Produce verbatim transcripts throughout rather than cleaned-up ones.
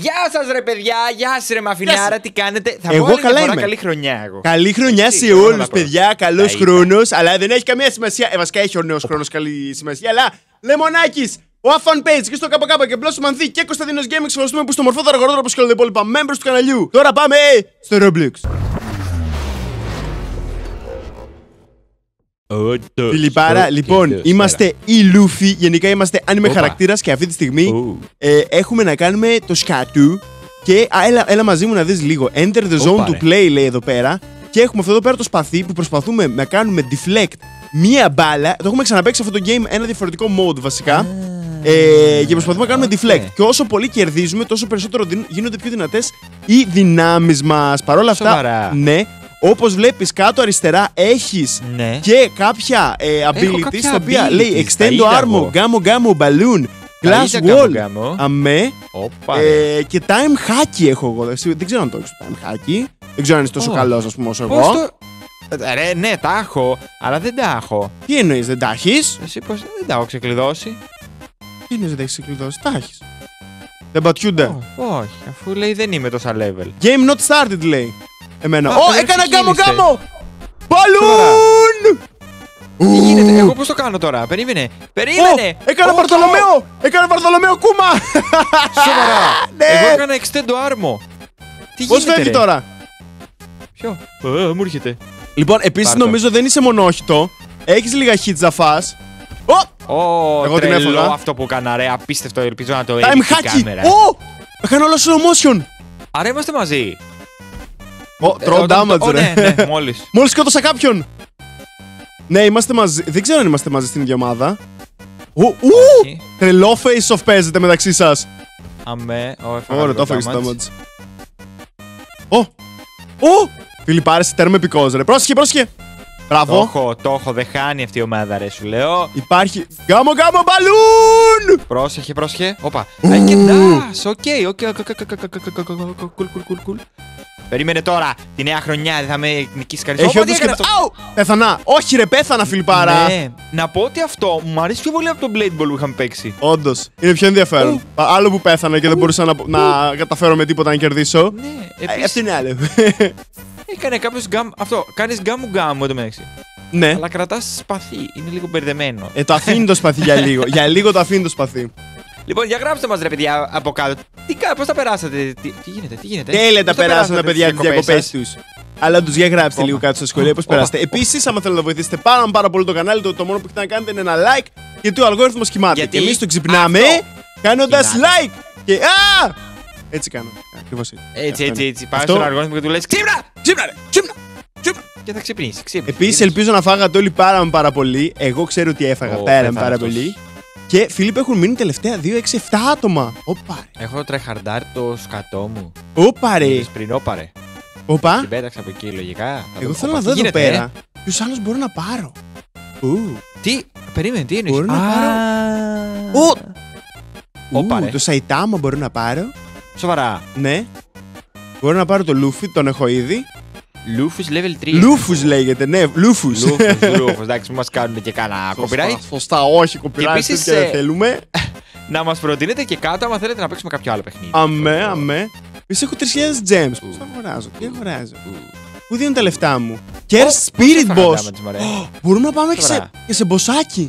Γεια σας ρε παιδιά, γεια σας ρε μαφινιάρα, τι κάνετε? Θα εγώ πω άλλη καλά μια φορά είμαι. καλή χρονιά εγώ. Καλή χρονιά Έτσι, σε εγώ όλους να πω. παιδιά, καλός Τα χρόνος, αλλά δεν έχει καμία σημασία. Ε, βασικά έχει ο νέος χρόνος καλή σημασία, αλλά Λεμονάκης, ο Afan Page και στο ΚΚ και Μπλώσου Μανθή και Κωνσταντίνος Gaming, ευχαριστούμε που στο μορφότερο αγορότερο όπως και όλα τα υπόλοιπα members του καναλιού. Τώρα πάμε στο Roblox. Φιλιπάρα, λοιπόν, είμαστε οι Λούφι. Γενικά είμαστε άνιμε χαρακτήρας και αυτή τη στιγμή ε, έχουμε να κάνουμε το σκατού. Και α, έλα, έλα μαζί μου να δεις λίγο. Enter the zone Οπα, to play, λέει εδώ πέρα. Και έχουμε αυτό εδώ πέρα το σπαθί που προσπαθούμε να κάνουμε deflect μία μπάλα. Το έχουμε ξαναπαίξει αυτό το game, ένα διαφορετικό mode βασικά. Ε, και προσπαθούμε να κάνουμε deflect. Okay. Και όσο πολύ κερδίζουμε, τόσο περισσότερο γίνονται πιο δυνατές οι δυνάμεις μας. Παρ' όλα αυτά, Σοβαρά. ναι. Όπως βλέπεις κάτω αριστερά έχεις Ναι. και κάποια ε, abilities κάποια τα οποία abilities, λέει τα extend είδα armor, εγώ. gamo gamo balloon, Τα glass είδα wall, gamo gamo. αμέ, Όπα, ρε. ε, και time hacky έχω εγώ. Εσύ, δεν ξέρω αν το έχεις το time hacky. Δεν ξέρω αν είσαι τόσο Oh. καλός ας πούμε όσο Πώς εγώ. το... Ε, Ρε, ναι, τα έχω, αλλά δεν τα έχω. Τι εννοείς, δεν τα έχεις? Εσύ πώς δεν τα έχω ξεκλειδώσει? Τι εννοείς δεν τα έχεις ξεκλειδώσει, τα έχεις. Δεν πατιούνται. Ω, όχι, αφού λέει δεν είμαι τόσα level. Game not started λέει. Εμένα. Α, Ω, δεν έκανα ξεκίνησε. gamo gamo! Balloon! Τι γίνεται, εγώ πώς το κάνω τώρα? Περίμενε, περίμενε! Ω, έκανα Ω, Βαρθολομαίο! Έκανα Βαρθολομαίο κούμα! Σοβαρά! Ναι. Εγώ έκανα extend armo. Τι Πώς γίνεται, φεύγει ρε? τώρα? Ποιο? Ε, μου έρχεται. Λοιπόν, επίσης Πάρ' το. νομίζω δεν είσαι μονόχυτο. Έχεις λίγα hits να φας. Ω! Ω, Εγώ την τρελό έφαγα. αυτό που έκανα, ρε, απίστευτο, ελπίζω να το Time έχει η hacky! κάμερα. Ω! Έκανα όλο slow motion. Άρα είμαστε μαζί. Ω, Ε, τρώω όταν το- damage Ω, ρε. ναι, ναι, μόλις. Μόλις σκότωσα κάποιον. Ναι, είμαστε μαζί. Δεν ξέρω αν είμαστε μαζί στην ίδια ομάδα. Ου, ου! Όχι. Τρελό face off παίζετε μεταξύ σας. Αμέ, ω, έφαγα Ωραία, λίγο το έφαγες το damage. damage. Ω! Ω! Φιλιππάρες, τέρμα επικός ρε. Πρόσεχε, πρόσεχε. Το Μπράβο. έχω, το έχω, δεν χάνει αυτή η ομάδα, ρε, σου λέω. Υπάρχει. Γκάμο, γκάμο, μπαλούν! Πρόσεχε, πρόσεχε. Όπα. Α, και ντάς, οκ, οκ, οκ, οκ, οκ, οκ, οκ, οκ, οκ, οκ, κουλ, κουλ, κουλ, κουλ. Περίμενε τώρα, τη νέα χρονιά δεν θα με νικήσει κανείς. Έχει Όπα, τι όντως και. έκανε αυτό? Αου! Πέθανα. Όχι, ρε, πέθανα, Φιλιππάρα. Ναι, να πω ότι αυτό μου αρέσει πιο πολύ από το Blade Ball που είχαμε παίξει. Όντως. Είναι πιο ενδιαφέρον. Ου. Άλλο που πέθανα και δεν μπορούσα να, να καταφέρω με τίποτα να κερδίσω. Ναι, Ε, Αυτό επίσης είναι άλλο. έκανε κάποιος γκάμ. Αυτό, κάνεις γκάμου γκάμου εδώ μεταξύ. Ναι. Αλλά κρατάς σπαθί, είναι λίγο μπερδεμένο. Ε, το αφήνει το σπαθί για λίγο. Για λίγο το αφήνει το σπαθί. Λοιπόν, για γράψτε μας ρε παιδιά από κάτω. Τι κα- πώς τα περάσατε, τι, τι γίνεται, τι γίνεται. Τέλεια τα Πώς περάσαν τα παιδιά τις τι διακοπέ σας? του. Αλλά του για γράψτε Όπα. λίγο κάτω στα σχολεία πώ Όπα. περάσετε. Επίση, άμα θέλετε να βοηθήσετε πάρα, πάρα πολύ το κανάλι, το, το μόνο που έχετε να κάνετε είναι ένα like, γιατί ο αλγόριθμος κοιμάται. Γιατί Και εμεί το ξυπνάμε κάνοντα Κοιμάται. like. Και α! Έτσι κάνω. Ακριβώς έτσι. Έτσι, Αυτό έτσι, είναι. έτσι. Πάει Αυτό- στον αργόριθμο και του λες ξύπνα! Ξύπνα, ρε! Ξύπνα! Και θα ξυπνήσει, ξύπνησε. Επίση, ελπίζω να φάγατε όλοι πάρα πάρα πολύ. Εγώ ξέρω ότι έφαγα Ω, πάρα πέθανε πάρα αυτός. πολύ. Και Φίλιππ έχουν μείνει τελευταία δύο, έξι, επτά άτομα. Όπα ρε. Έχω τρεχαρντάρ το σκατό μου. Όπα ρε. Είδες πριν, όπα ρε. Όπα. Την πέταξα από εκεί λογικά. Θα Εγώ το- θέλω όπα, να δω τι εδώ γίνεται, πέρα. ε? Ποιους άλλους μπορώ να πάρω. Ου. Τι, περίμενε, τι εννοείς. Μπορώ να Α, Ου. Όπα, Ου, ρε. το Σαϊτάμα μπορώ να πάρω. Σοβαρά. Ναι. Μπορώ να πάρω το Λούφι, τον έχω ήδη. Λούφους level τρία. Λούφους λέγεται, ναι, Λούφους. Λούφους, Λούφους. Εντάξει, μην μας κάνουν και κανένα Σωστά, copyright. σωστά, όχι, Και copyright επίσης, τέτοια δεν ε, θέλουμε. Να μας προτείνετε και κάτω άμα θέλετε να παίξουμε κάποιο άλλο παιχνίδι. Αμέ, αμέ. Επίσης έχω τρεις χιλιάδες gems. Πώς τα αγοράζω, τι αγοράζω. Πού δίνουν τα λεφτά μου. Curse Spirit Boss. Μπορούμε να πάμε και σε, Σοβαρά. και σε μποσάκι.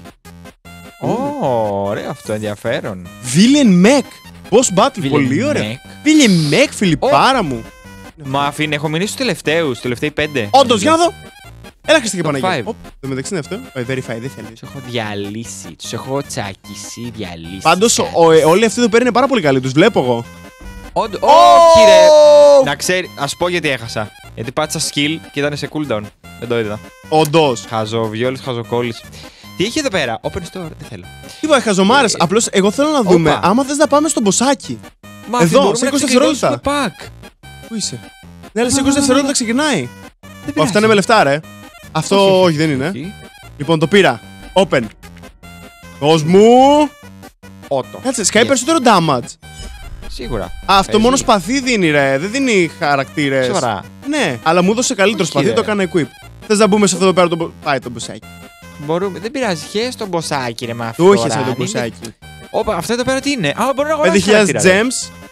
Ω, ωραίο αυτό, ενδιαφέρον. Villain Mech. Boss Battle, πολύ Villain ωραίο. Mech. Villain Mech, Φιλιππάρα μου. Μα αφήν, έχω μείνει στους τελευταίους, τελευταίοι πέντε. Όντως, για να δω. Έλα Χριστί και Top Παναγία. five. Οπ, το μεταξύ είναι αυτό. Ε, Verify, δεν θέλει. Τους έχω διαλύσει, τους έχω τσακίσει, διαλύσει. Πάντως, ο- ο- ε, όλοι αυτοί εδώ πέρα είναι πάρα πολύ καλοί. Τους βλέπω εγώ. Όντω- Όχι ρε! Να ξέρει, ας πω γιατί έχασα. Γιατί πάτησα skill και ήταν σε cooldown. Δεν το είδα. Όντως. Χαζοβιόλης, χαζοκόλλης. Τι έχει εδώ πέρα, open store, δεν θέλω. Είπα, χαζομάρες. Ε, Απλώς εγώ θέλω να δούμε. όπα. Άμα θες να πάμε στο μποσάκι. Μα Εδώ, μπορούμε σε να είκοσι ξεκλειδώσουμε δευτερόλεπτα. pack. Πού είσαι. Ναι, αλλά σε είκοσι δευτερόλεπτα ξεκινάει. Δεν Ω, πειράζει. αυτά είναι με λεφτά, ρε. Αυτό όχι, δεν είναι. Όχι. Λοιπόν, το πήρα. Open. Δώσ' μου. Ότο. Κάτσε, σκάει Yes. περισσότερο damage. Σίγουρα. Α, αυτό Παίζει. μόνο σπαθί δίνει, ρε. Δεν δίνει χαρακτήρες. Σοβαρά. Ναι, αλλά μου έδωσε καλύτερο Όχι, σπαθί, ρε. το έκανα equip. Θες να μπούμε σε αυτό εδώ πέρα το. μπο- Πάει το μποσάκι. Μπορούμε. Δεν πειράζει. Χαίρεσαι τον μποσάκι, ρε, με αυτό. Το είχε αυτό το μποσάκι. Όπα, αυτό εδώ πέρα τι είναι. Α, μπορώ να αγοράσω. πέντε χιλιάδες χαρακτήρα, ρε. gems.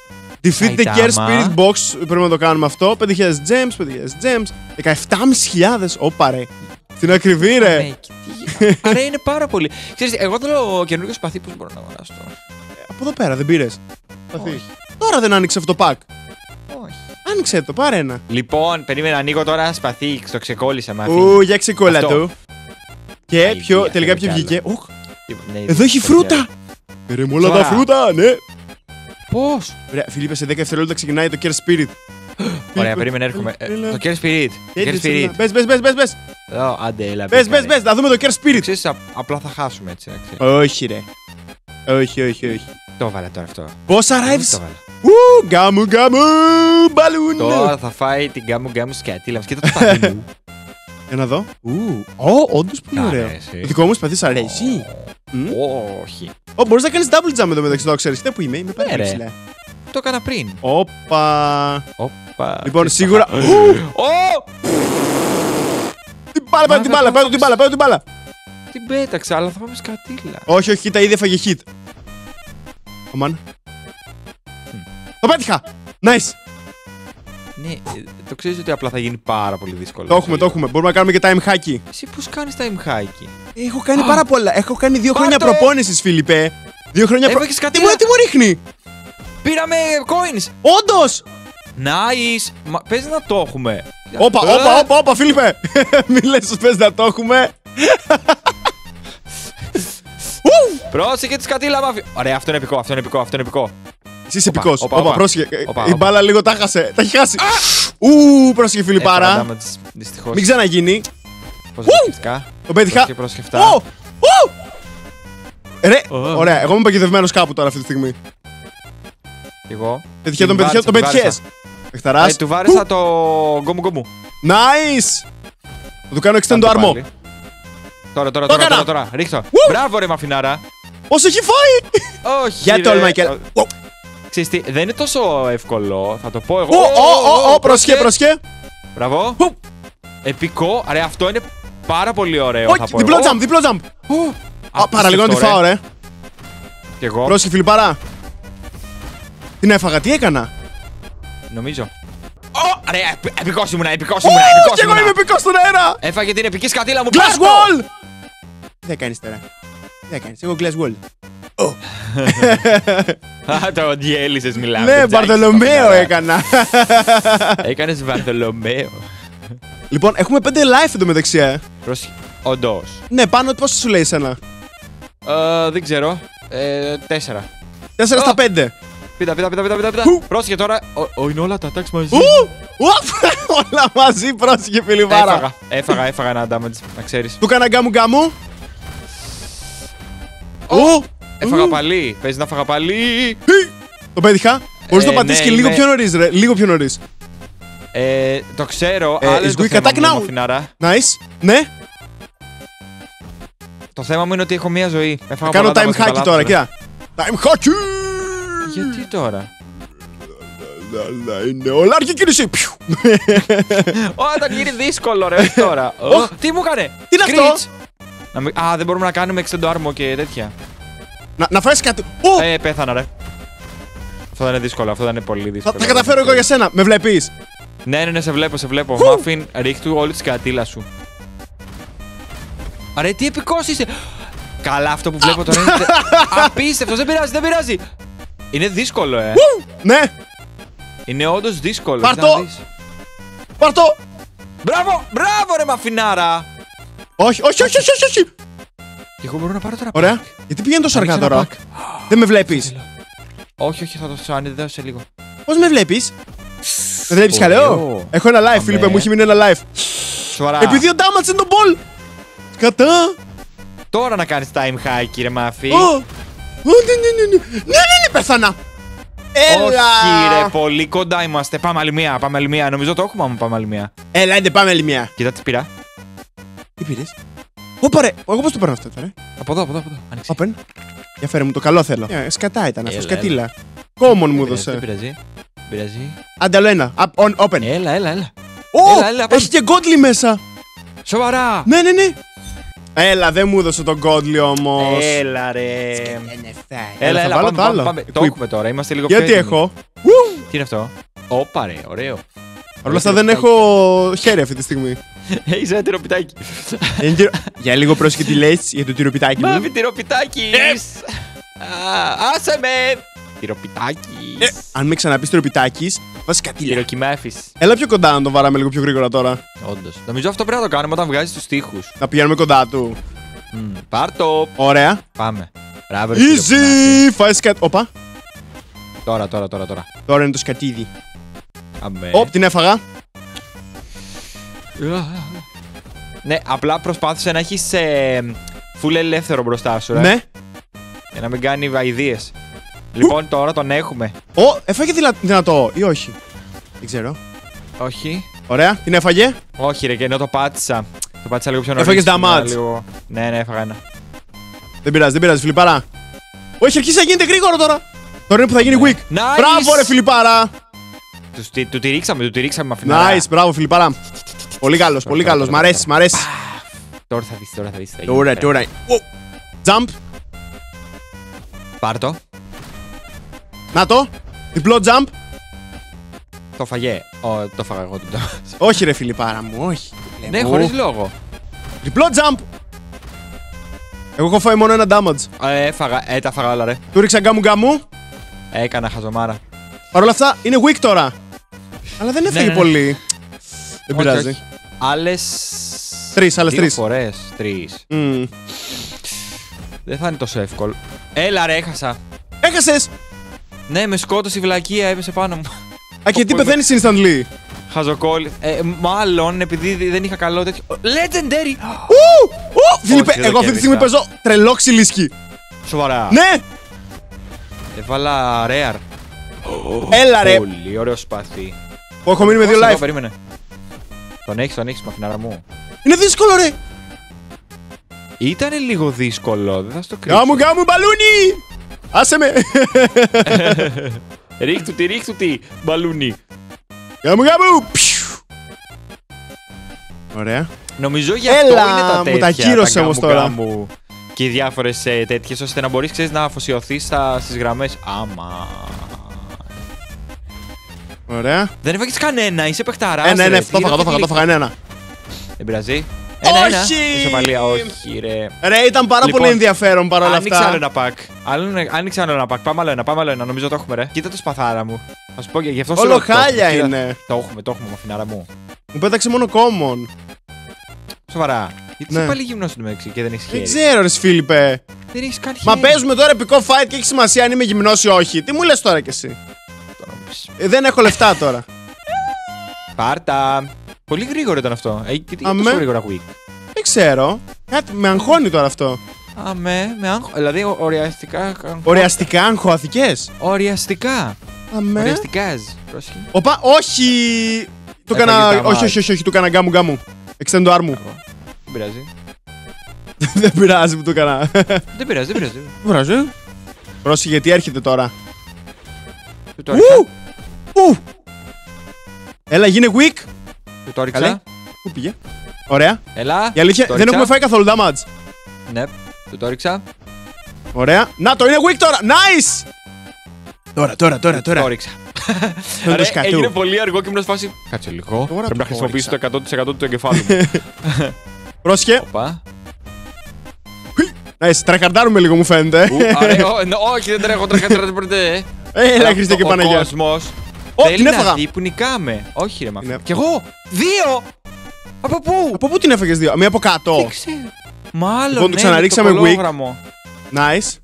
Defeat the Care Saitama. Spirit Box. Πρέπει να το κάνουμε αυτό. πέντε χιλιάδες gems, πέντε χιλιάδες gems. δεκαεπτά χιλιάδες. Όπα ρε. Την ακριβή ρε. Ναι, και τι- Άρα είναι πάρα πολύ. Ξέρεις, εγώ θέλω καινούργιο σπαθί, πώς μπορώ να αγοράσω τώρα. Από εδώ πέρα δεν πήρες. Όχι. Τώρα δεν άνοιξε αυτό το pack. Όχι. Άνοιξε το, πάρε ένα. Λοιπόν, περίμενα, ανοίγω τώρα ένα σπαθί, το ξεκόλλησα με Ου, για ξεκόλα Αυτό. του. Και Αηδία, ποιο, θέλω τελικά κι ποιο άλλο. βγήκε. Οχ, Ναι, εδώ έχει το φρούτα. Ρε μου όλα τα Σοβαρά. φρούτα, ναι. Πώς? Ωραία, Φιλίππε, σε δέκα δευτερόλεπτα ξεκινάει το Care Spirit. Ωραία, περίμενε, έρχομαι. Ε, Έλα. Το Care Spirit. Το Care Spirit. Μπες, μπες, μπες, μπες, μπες. Εδώ, άντε, έλα. Μπες, μπήκα, μπες, ρε. μπες, να δούμε το Care Spirit. Ξέρεις, α- απλά θα χάσουμε έτσι. να ξέρεις. Όχι ρε. Όχι, όχι, όχι. Το έβαλα τώρα αυτό. Πόσα Το arrives. έβαλα. Ου, γκάμου, γκάμου, μπαλούν. Τώρα θα φάει την γκάμου γκάμου σκατήλα μας. Κοίτα το σπαθί μου. Για να δω. Ου, ω, όντως πολύ Μ' ωραίο. αρέσει. Το δικό μου σπαθί σ' αρέσει. Μμ. Όχι. Ω, μπορείς να κάνεις double jump εδώ μεταξύ, το ξέρεις. Κοίτα που είμαι, είμαι πάρα Ναι, πολύ ρε. ψηλά. Το έκανα πριν. Όπα. Όπα. Λοιπόν, Τι σίγουρα. θα- Ου, Ω! την μπάλα, παίρνω την Μα, μπάλα, θα παίρνω την μπάλα, παίρνω την μπάλα. Την πέταξα, αλλά θα πάμε σκατήλα. Όχι, όχι, τα ήδη έφαγε hit. Αμάν. Το πέτυχα! Nice! Ναι, ε, το ξέρεις ότι απλά θα γίνει πάρα πολύ δύσκολο. Το έχουμε, το έχουμε. Μπορούμε να κάνουμε και time hacky. Εσύ πώς κάνεις τα imhaki. Έχω κάνει πάρα πολλά. Έχω κάνει δύο χρόνια Πάρ' το! προπόνησης, Φίλιππε. Δύο χρόνια προ... Έφαγες κάτι Τι μου, να- τι μου ρίχνει! Πήραμε coins! Όντως! Nice! Μα πες να το έχουμε. Όπα, Ε, όπα, όπα, όπα, Φίλιππε! Μη λες ότι πες να το έχουμε. Ου! Πρόσεχε τη σκατήλα μάφη. Ωραία, αυτό είναι επικό, αυτό είναι επικό, αυτό είναι επικό. Εσύ είσαι Όπα, επικός. όπα, Όπα, όπα. πρόσεχε. Όπα, Η όπα. μπάλα λίγο τα χάσε. Τα έχει χάσει. Ου, πρόσεχε, Φιλιππάρα. Έφαγα damage, δυστυχώς. Μην ξαναγίνει. Πώς δυστυχικά. Το πέτυχα. Πρόσεχε, πρόσεχε αυτά. Ου! Ου! Ρε, Ω. ωραία, εγώ είμαι παγιδευμένος κάπου τώρα αυτή τη στιγμή. Και εγώ. Πετυχέ, τον Την πετυχέ, τον βάρισα, την πετυχές. βάρισα. Παιχταράς. Ε, του βάρεσα το γκόμου γκόμου. Nice! Θα του κάνω extend το αρμό. Τώρα, τώρα, Το τώρα, έκανα. τώρα, τώρα. Ρίχτω. Ου! Μπράβο, ρε μαφινάρα. Όσο έχει φάει! Όχι. Για ρε. τόλμα και... Ο- Ξέρεις τι, δεν είναι τόσο εύκολο. Θα το πω εγώ. Ω, ω, ω, ω, πρόσχε, πρόσχε. Μπράβο. Ου. Επικό. Ρε, αυτό είναι πάρα πολύ ωραίο. θα Όχι, πω διπλό εγώ. jump, διπλό jump. Ου. Α, παραλίγο να τη φάω, ρε. Κι εγώ. Πρόσχε, Φιλιππάρα. Την έφαγα, τι έκανα. Νομίζω. Ω, ρε, επ- επικός ήμουνα, επικός Ου, ήμουνα, επικός κι εγώ είμαι ήμουνα. επικός στον αέρα. Έφαγε την επική σκατήλα μου. Glass πες το. wall! Τι θα κάνεις τώρα. Τι θα κάνεις, εγώ glass wall. Α, το διέλυσες μιλάμε. Ναι, Μπαρθολομαίο έκανα. Έκανες Μπαρθολομαίο. Λοιπόν, έχουμε πέντε life εντωμεταξύ, ε. Πρόσεχε. Όντως. Ναι, πάνω πόσο σου λέει εσένα. Ε, Δεν ξέρω. Ε, Τέσσερα. Τέσσερα στα πέντε. Πίτα, πίτα, πίτα, πίτα, πίτα, πίτα. Ου. Πρόσεχε τώρα. Ο, ο, είναι όλα τα attacks μαζί. Ου! Ουφ! Όλα μαζί, πρόσεχε, Φιλιππάρα. Έφαγα, έφαγα, έφαγα ένα damage, να ξέρεις. Του έκανα γκάμου γκάμου. Ου! Έφαγα Ου. παλί. Παίζει να φάγα παλί. Το πέτυχα. Μπορείς να Ε, το πατήσεις ναι, και λίγο είμαι- πιο νωρίς, ρε. Λίγο πιο νωρίς. Ε, το ξέρω, Ε, αλλά is είναι το we θέμα attack μου, now? μαφινάρα. Nice. Ναι. Το θέμα μου είναι ότι έχω μία ζωή. Έφαγα Κάνω πολλά time damage και τα hacky τώρα, λάθος, ρε. κοίτα. Time hacky! Γιατί τώρα. Λα, είναι όλα αρκεί κίνηση. Πιου. Όταν γίνει δύσκολο, ρε, όχι τώρα. Ω, τι μου έκανε! Τι είναι αυτό? Screech. Να μην- Α, δεν μπορούμε να κάνουμε extend armor και τέτοια. Να, να φέρεις κάτι. Ω! Ε, πέθανα, ρε. Αυτό δεν είναι δύσκολο, αυτό δεν είναι πολύ Θα δύσκολο. τα καταφέρω εγώ για σένα. Με βλέπεις. Ναι, ναι, ναι, σε βλέπω, σε βλέπω. Χου. Μάφιν, ρίχτου όλη τη σκατήλα σου. Ρε, τι επικός είσαι! Καλά, αυτό που βλέπω τώρα είναι. Απίστευτο, δεν πειράζει, δεν πειράζει! Είναι δύσκολο, ε. Ναι. Είναι όντως δύσκολο. Πάρ' κοίτα να το. δεις. Πάρ' το. Μπράβο, μπράβο, ρε μαφινάρα! Όχι, όχι, όχι, όχι, όχι, όχι. Και εγώ μπορώ να πάρω τώρα. Ωραία. Γιατί πηγαίνει τόσο αργά Ανοίξε ένα τώρα. pack. Δεν με βλέπεις. Όχι, όχι, θα το σου ανεδέω σε λίγο. Πώς με βλέπεις. Με βλέπεις Ωραίο. καλό. Έχω ένα live, Αμέ. Φίλιππε, μου έχει μείνει ένα live. Σοβαρά. Επειδή ο damage είναι το ball. Κατά. Τώρα να κάνεις time high, κύριε Μάφι. Ω. Ω, ναι, ναι, ναι, ναι. Ναι, ναι, ναι, πέθανα. Έλα. Όχι, ρε, πολύ κοντά είμαστε. Πάμε άλλη μία, πάμε άλλη μία. Νομίζω το έχουμε, άμα πάμε άλλη μία. Έλα, άντε πάμε άλλη μια. Κοίτα τι πήρα. Τι πήρες. Ωπα ρε, εγώ πώς το παίρνω αυτό τώρα. Από εδώ, από εδώ, από εδώ. Άνοιξε. Open. Για φέρε μου το καλό θέλω. Ε, σκατά ήταν αυτό, Έλα, σκατήλα. Common μου Δεν έδωσε. πειράζει. Δεν πειράζει. Άντε άλλο ένα. Up, on, open. Έλα, έλα, έλα. Ω, έλα, έλα, πάμε. έχει και godly μέσα. Σοβαρά. Ναι, ναι, ναι. Έλα, δεν μου έδωσε το godly όμως. Έλα, ρε. Έλα, Έλα, θα έλα, βάλω πάμε, το άλλο. πάμε, πάμε. Το Equip. έχουμε τώρα, είμαστε λίγο πιο Γιατί έτοιμοι. έχω. Ου, είναι αυτό? Όπα ρε, ωραίο. Παρ' όλα αυτά δεν έχω χέρι αυτή τη στιγμή. Έχεις ένα τυροπιτάκι. Για λίγο πρόσεχε τι λες για το τυροπιτάκι μου. Μαύρη τυροπιτάκι. Άσε με. Τυροπιτάκι. Αν με ξαναπείς τυροπιτάκης, βάζει κάτι. Τυροκυμέφης. Έλα πιο κοντά να το βαράμε λίγο πιο γρήγορα τώρα. Όντως. Νομίζω αυτό πρέπει να το κάνουμε όταν βγάζεις τους τοίχους. Να πηγαίνουμε κοντά του. Πάρ' το. Ωραία. Πάμε. Μπράβο, Easy! Φάεις κάτι. Όπα. Τώρα, τώρα, τώρα, τώρα. Τώρα είναι το σκατίδι. Αμέ. Οπ, την έφαγα. Ναι, απλά προσπάθησε να έχεις ε, full ελεύθερο μπροστά σου, ρε. Ναι. Για να μην κάνει βαϊδίες. Λοιπόν, τώρα τον έχουμε. Ω, έφαγε δυνα... δυνατό ή όχι. Δεν ξέρω. Όχι. Ωραία, την έφαγε. Όχι, ρε, και ενώ το πάτησα. Το πάτησα λίγο πιο νωρίς. Έφαγες damage. Λίγο... Ναι, ναι, έφαγα ένα. Δεν πειράζει, δεν πειράζει, Φιλιππάρα. Όχι, αρχίσει να γίνεται γρήγορο τώρα. Τώρα είναι που θα γίνει weak. Nice. Μπράβο, ρε Φιλιππάρα. Του, του, του τη ρίξαμε, του τη ρίξαμε με αφινάρα. Nice, μπράβο, Φιλιππάρα. Πολύ καλός, πολύ καλός. Μ' αρέσει, μ' αρέσει. Τώρα θα δεις, τώρα θα δεις. Τώρα, τώρα. Jump. Πάρ' το. Να το. Διπλό jump. Το φαγέ. Ω, το φάγα εγώ. Το... Όχι, ρε Φιλιππάρα μου, όχι. Ναι, χωρίς λόγο. Διπλό jump. Εγώ έχω φάει μόνο ένα damage. Ε, έφαγα, ε, τα φάγα όλα, ρε. Του ρίξα γκάμου γκάμου. Έκανα χαζομάρα. Παρ' όλα αυτά είναι weak τώρα. Αλλά δεν έφαγε ναι, ναι. πολύ. Δεν Όχι, πειράζει. όχι. Άλλες... Τρεις, άλλες δύο τρεις. φορές, τρεις. Mm. Δεν θα είναι τόσο εύκολο. Έλα ρε, έχασα. Έχασες! Ναι, με σκότωσε η βλακεία, έπεσε πάνω μου. Α, και τι πεθαίνεις instantly. Χαζοκόλλη. Ε, μάλλον επειδή δεν είχα καλό τέτοιο. Legendary! Ου! Ου! Φίλιππε, δεν εγώ το αυτή τη στιγμή κέρδισα. παίζω τρελό ξυλίσκι. Σοβαρά. Ναι! Έβαλα rare. Έλα ρε! Πολύ ωραίο σπαθί. Που έχω μείνει με δύο Πώς εδώ, life. περίμενε. Τον έχεις, τον έχεις, μαφινάρα μου. Είναι δύσκολο ρε! Ήτανε λίγο δύσκολο, δεν θα στο κρύψω. Γάμου γάμου μπαλούνι! Άσε με! Ρίχτου τι, ρίχτου τι, μπαλούνι. Γάμου γάμου! Ωραία. Νομίζω γι' Έλα, αυτό είναι τα μου τέτοια. τα γύρωσε τα όμως γκάμου τώρα. γκάμου Και οι διάφορες ε, τέτοιες, ώστε να μπορείς, ξέρεις, να αφοσιωθείς στα, στις γραμμές. Άμα. Ωραία. Δεν έφαγες κανένα, είσαι παιχταράς. Ένα, ρε. ένα, Τι το φάγα, είναι το φάγα, το αυτό, φάγα, ένα. Δεν πειράζει. Ένα, ένα. Όχι! Ισοπαλία, όχι ρε. Ρε, ήταν πάρα Λοιπόν, πολύ ενδιαφέρον παρόλα Άνοιξε άλλο αυτά. ένα pack. Άλλο- Άνοιξε άλλο ένα pack. Πάμε άλλο ένα, πάμε άλλο ένα. Νομίζω το έχουμε, ρε. Κοίτα το σπαθάρα μου. Θα σου πω και γι' αυτό σου Όλο λέω το χάλια έχουμε. Κοίτα, είναι. Το έχουμε, το έχουμε, μαφινάρα μου. Μου πέταξε μόνο common. Σοβαρά. Γιατί Ναι. είσαι πάλι γυμνός στην μεταξύ και δεν έχεις Δεν χέρι. ξέρω, ρε Φίλιππε. Δεν έχεις καν Μα χέρι. παίζουμε τώρα επικό fight και έχει σημασία αν είμαι γυμνός ή όχι. Τι μου λες τώρα κι εσύ. Το νόμιζες. Ε, δεν έχω λεφτά τώρα. Πάρτα. Πολύ γρήγορο ήταν αυτό. Ε, και τι Αμέ. τόσο γρήγορα quick. Δεν ξέρω. Κάτι με αγχώνει τώρα αυτό. Αμέ, με άγχο. Δηλαδή, ο- ορειαστικά. Ορειαστικά αγχωθηκές. Ορειαστικά. Αμέ. Ορειαστικάζ. Πρόσεχε. Οπα, όχι! Του Έφαγες έκανα. τα Όχι, μάτια. όχι, όχι, όχι, του έκανα γκάμου γκάμου. Extend το arm μου. Μπράβο. Δεν πειράζει. Δεν πειράζει που του έκανα. Δεν πειράζει, δεν πειράζει. Δεν πειράζει. Πρόσεχε γιατί έρχεται τώρα. Του το έριξα. Ου! Ου! Έλα, γίνε weak. Του το Καλέ. έριξα. Πού πήγε. Ωραία. Έλα. Η αλήθεια, Το δεν έριξα. έχουμε φάει καθόλου damage. Ναι, του το έριξα. Ωραία. Να το, είναι weak τώρα. Nice! Τώρα, τώρα, τώρα, Το τώρα. έριξα. Τον το Ρε, σκατού. έγινε πολύ αργό και ήμουν σε φάση. Κάτσε λίγο. Τώρα Πρέπει το να χρησιμοποιήσω το έριξα. εκατό τοις εκατό του εγκεφάλου μου. Πρόσεχε. Οπα. Nice, τρακαρντάρουμε λίγο μου φαίνεται. Ου, αρέ, ω, ναι, όχι, δεν τρέχω, τρέχω, τρέχω, τρέχω. Έλα, Χριστέ και Παναγιά. Ο κόσμος Ω, θέλει την να έφαγα. δει που νικάμε. Όχι ρε μαφία. Είναι- Κι εγώ, δύο! Από πού? Από πού την έφεγες δύο, μία από Δεν κάτω. ξέρω. Μάλλον, Λοιπόν, το ναι, ξαναρίξαμε με το weak. κολόγραμμο. Nice.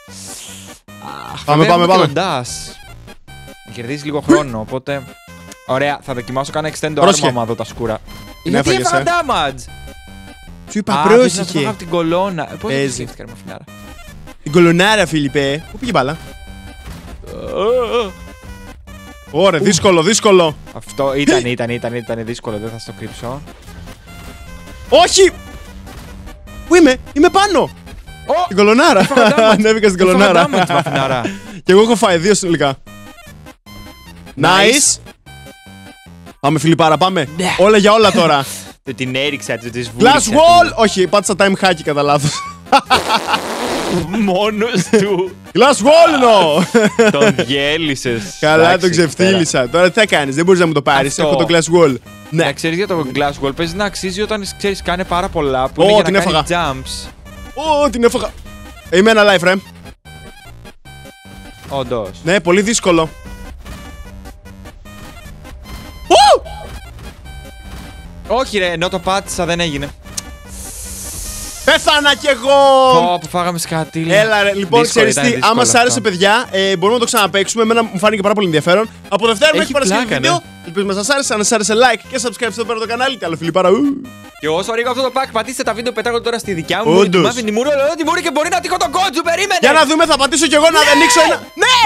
Αχ, Πάμε, βέβαια πάμε, είμαι πάμε. κλοντάς. Κερδίζεις λίγο χρόνο, οπότε... Ωραία, θα δοκιμάσω κάνα extend το Πρόσεχε. άρμα άμα δω τα σκούρα. Την Γιατί έφαγες, έφαγα ε. damage! Σου είπα Α, δεν να το φάγα πρόσεχε. από την κολόνα. Ε, Πώς δεν Παίζει. το σκέφτηκα ρε μαφινάρα. Την κολονάρα, Φίλιππε. Πού πήγε η μπάλα. Ε, ε. Ωραία, δύσκολο, δύσκολο. Αυτό ήταν, ήταν, ήταν, ήταν δύσκολο, δεν θα στο κρύψω. Όχι! Πού είμαι, είμαι πάνω. Ω! Την κολονάρα. Έφαγα damage. Ανέβηκα στην Έφαγα κολονάρα. damage, μαφινάρα. Και εγώ έχω φάει δύο συνολικά. Nice. Πάμε, Φιλιππάρα, πάμε. Ναι. Όλα για όλα τώρα. Δεν την έριξα, δεν τις Glass βούληξα. wall! Όχι, πάτησα time hack κατά λάθος. Μόνος του. Glass wall εννοώ. Τον γέλησες. Καλά, τον ξεφτύλισα. Τώρα τι θα κάνεις, δεν μπορείς να μου το πάρεις. Αυτό. Έχω το glass wall. Ναι. Να ξέρεις για το glass wall, παίζει να αξίζει όταν ξέρεις κάνει πάρα πολλά που Ω, είναι για την να έφαγα. κάνει jumps. Ω, την έφαγα. Είμαι ένα life, ρε. Όντως. Ναι, πολύ δύσκολο. Ω! Όχι ρε, ενώ το πάτησα δεν έγινε. Πέθανα κι εγώ! Πω, που φάγαμε σκατήλια. Έλα ρε, λοιπόν, Δύσκολο, ξέρεις ήταν τι, δύσκολο άμα σ' άρεσε αυτό. παιδιά, ε, μπορούμε να το ξαναπαίξουμε. Εμένα μου φάνηκε πάρα πολύ ενδιαφέρον. Από Δευτέρα μέχρι Έχει Παρασκευή πλάκα, βίντεο. ναι. Ελπίζουμε να σας άρεσε. Αν σας άρεσε, like και subscribe στο πέρα το κανάλι. Καλό φίλοι παρά. Και όσο ρίχνω αυτό το pack, πατήστε τα βίντεο πετάγω τώρα στη δικιά μου. Όντως. Μάθει τη μούρη, λέω τη μούρη και μπορεί να τύχω τον κότσου, περίμενε! Για να δούμε, θα πατήσω κι εγώ να ανοίξω ένα. Ναι!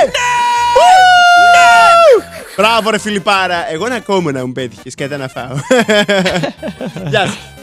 Μπράβο, ρε φιλιπάρα. Εγώ ένα κόμμα να μου πέτυχες και δεν να φάω. Γεια σας.